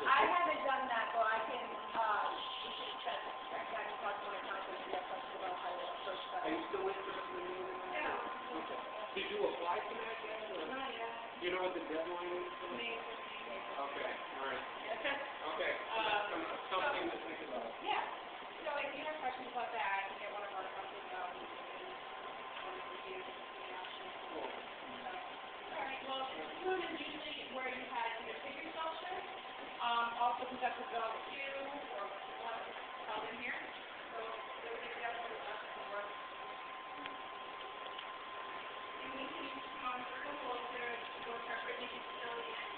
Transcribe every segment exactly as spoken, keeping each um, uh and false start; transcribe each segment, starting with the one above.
I haven't done that, but I can, uh, we should check, check that and talk to my contact and get questions about how to approach that. Are you still interested in doing that? Yeah. Okay. Did you apply for that yet? Or? Not yet. Do you know what the deadline is? For May fifteenth. Okay, all right. Okay, so Um, that's some, something so, to think about. Yeah. So if you have questions about that, I can get one of our companies out and um, review the options. Cool. So, all right. Well, food is usually where you had either pick yourself shift, um, also conduct a bill two or one held in here. So it will give you up to the left and work. And we can come on a little closer to what our printing facility is.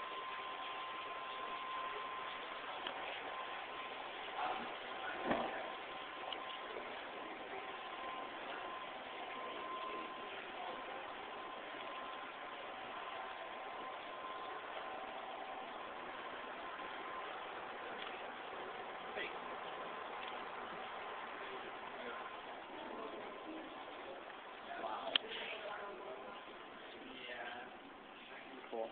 Cool.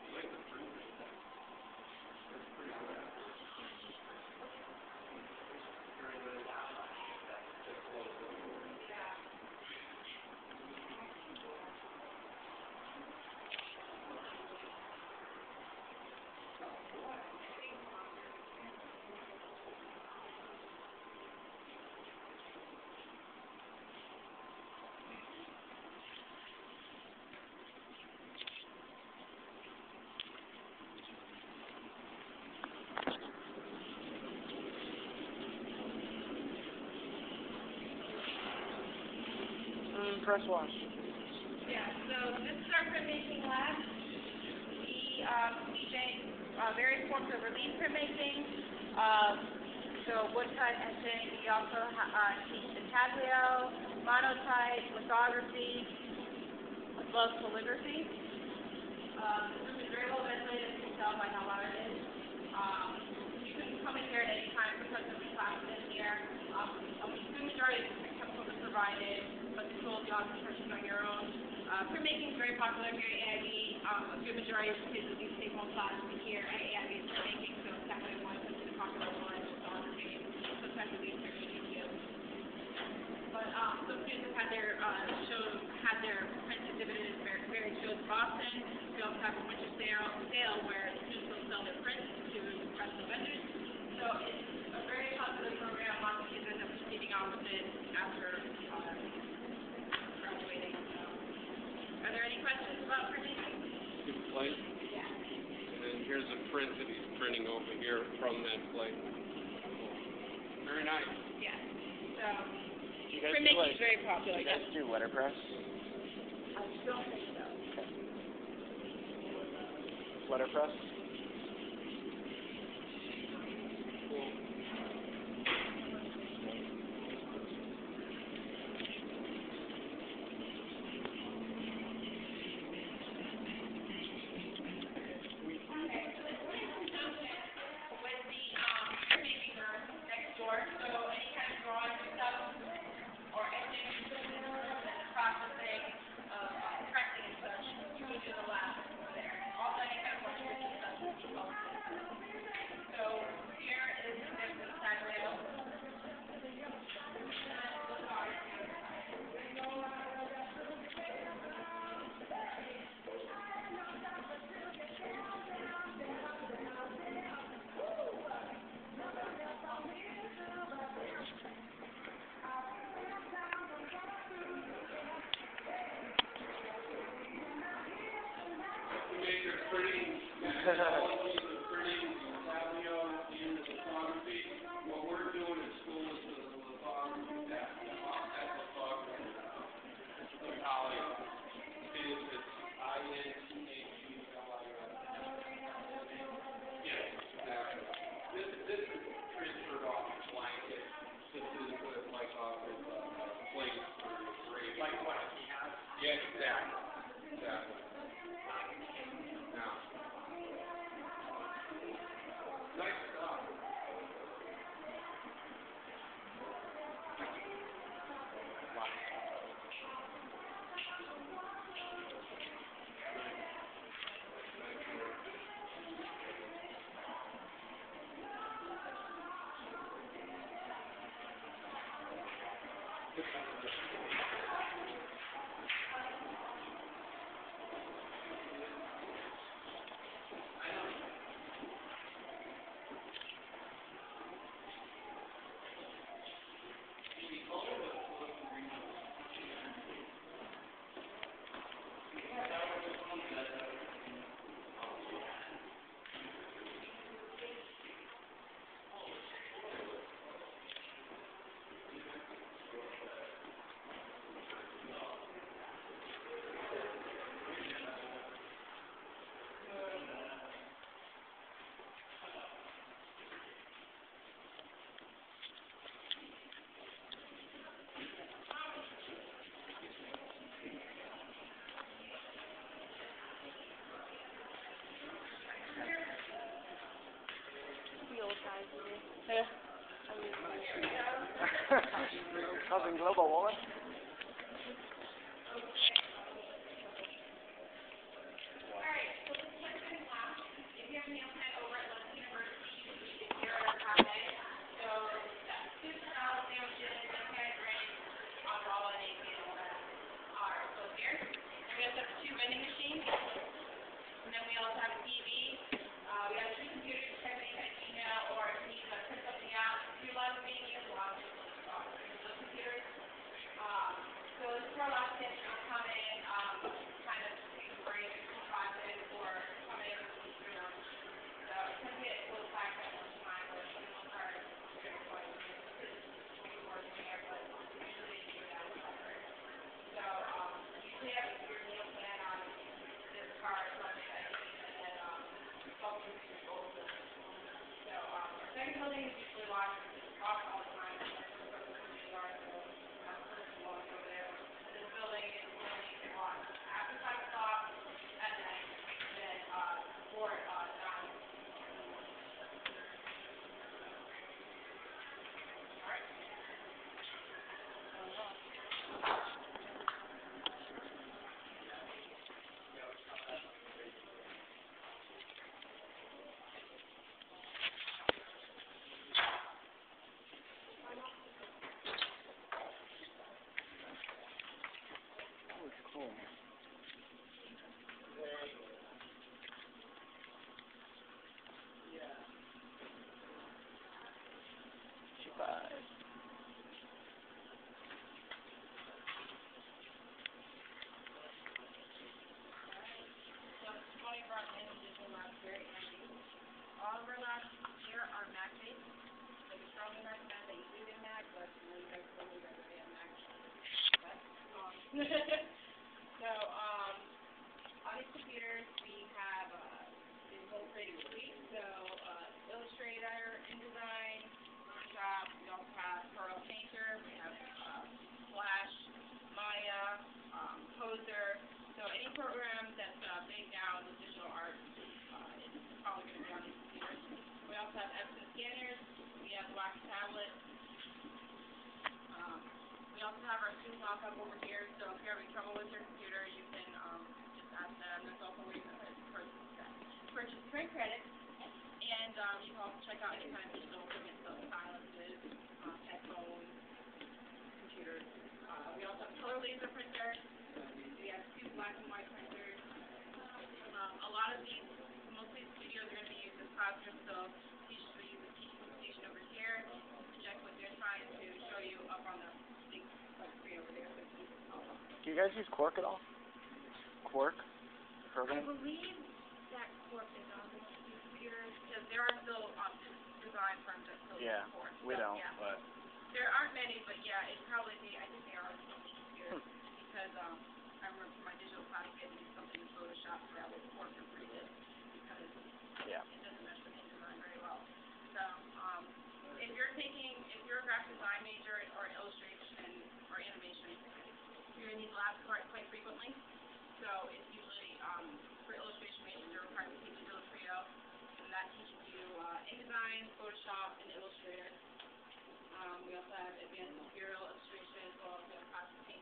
Mm, press wash. Yeah, so this is our printmaking lab. We, um, D J, uh, various forms of relief printmaking. Um, so wood cut, etching. We also ha- uh, teach intaglio, monotype, lithography, as well as calligraphy. Um, this room is very well ventilated, as you can tell by how loud it is. Um, you can come in here at any time because of the classes in here. Um, the majority of the chemicals are provided, but the tools you also purchase on your own. Uh, printmaking is very popular here at A I B. Um, a good majority of the kids will do take-home classes here at A I B printmaking, so it's definitely one of the popular ones, photography, sometimes we do technique too. But um, some students have had their uh, shows, had their prints exhibited at var- various shows in Boston. We also have a winter sale, sale where students will sell their prints to professional vendors. So it's a very popular program. Lots of kids end up proceeding on with it after uh, graduating. So, are there any questions about printmaking? Good plate. Yeah. And then here's a print that he's printing over here from that plate. Cool. Very nice. Yeah. So You guys do printmaking like, is very popular. you guys Yeah. do letterpress? I don't think so. Okay. Letterpress? Cool. With the um, printmaking room next door, so any kind of drawing yourself or etching, and then the processing of uh, pressing and such, you would do the lab there. Also, any kind of moisture assessment is also there. So here is an example of intaglio. And then lithography on the side. Maker printing, methodologies of printing, intaglio, and lithography. What we're doing in school is the lithography, that, that lithography, the poly is it's I N T A G L I O. Yes, exactly. This, this is transferred off the blanket. This is uh, like off of uh, plate for engraving. Like what he has? Yeah, exactly. Exactly. Now, nice Yeah. Cousin Global Woman. Cool. Five. All of our labs here are Mac based. Like it's strongly recommend that you do get Mac, but you know you guys don't need to be a Mac. But, um, so um, on these computers we have uh, the whole creative suite. So uh, Illustrator, InDesign, Photoshop. We also have Pro Painter. We have uh, Flash, Maya, um, Poser. So any program that's uh, based down with digital art uh, is probably going to be on these computers. We also have Epson scanners. We have wax tablets. Um, we also have our student lockup over here. So if you're having trouble with your computer, you can um, just ask them. There's also ways to purchase, purchase print credit. And um, you can also check out any kind of digital equipment, so silences, um, headphones, computers. Uh, we also have color laser printers. We have two black and white printers. Um, a lot of these, most of these studios are going to be used as classrooms, so teachers will use the teaching station over here to project what they're trying to show you up on the big screen over there. So Do you guys use Quark at all? Quark? Program? I believe that Quark is on these computers, because there are still um, design firms that still Yeah, use Quark. we so, don't, yeah. but... There aren't many, but yeah, it's probably the, I think they are on some computers, Hmm. because um, I remember for my digital class getting something in Photoshop that would work pretty good, because Yeah. it doesn't mesh with InDesign very well. So, um, if you're taking, if you're a graphic design major or illustration or animation, you're going to need labs quite, quite frequently. So, it's usually, um, for illustration majors, you're required to take Digital Trio, and that teaches you uh, InDesign, Photoshop, and Illustrator. Um, we also have advanced material illustration, as well as we have classic paint.